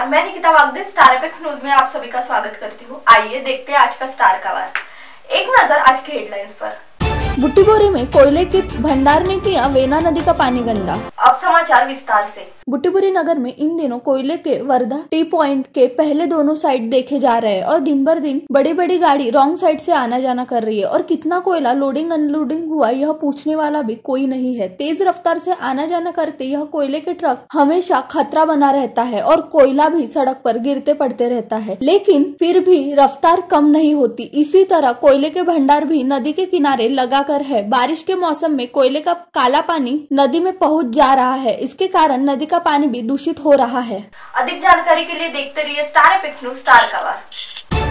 मैं Nikita Wagde Star Apex News में आप सभी का स्वागत करती हूँ। आइए देखते हैं आज का स्टार खबर। एक नजर आज के हेडलाइंस पर। बुट्टीबोरी में कोयले के भंडार ने किया वेना नदी का पानी गंदा। अब समाचार विस्तार से। बुट्टीबोरी नगर में इन दिनों कोयले के वर्धा टी पॉइंट के पहले दोनों साइड देखे जा रहे हैं और दिन भर दिन बड़ी बड़ी गाड़ी रॉन्ग साइड से आना जाना कर रही है और कितना कोयला लोडिंग अनलोडिंग हुआ यह पूछने वाला भी कोई नहीं है। तेज रफ्तार से आना जाना करते यह कोयले के ट्रक हमेशा खतरा बना रहता है और कोयला भी सड़क पर गिरते पड़ते रहता है, लेकिन फिर भी रफ्तार कम नहीं होती। इसी तरह कोयले के भंडार भी नदी के किनारे लगाकर है। बारिश के मौसम में कोयले का काला पानी नदी में पहुंच जा रहा है, इसके कारण नदी का पानी भी दूषित हो रहा है। अधिक जानकारी के लिए देखते रहिए स्टार एपेक्स न्यूज स्टार खबर।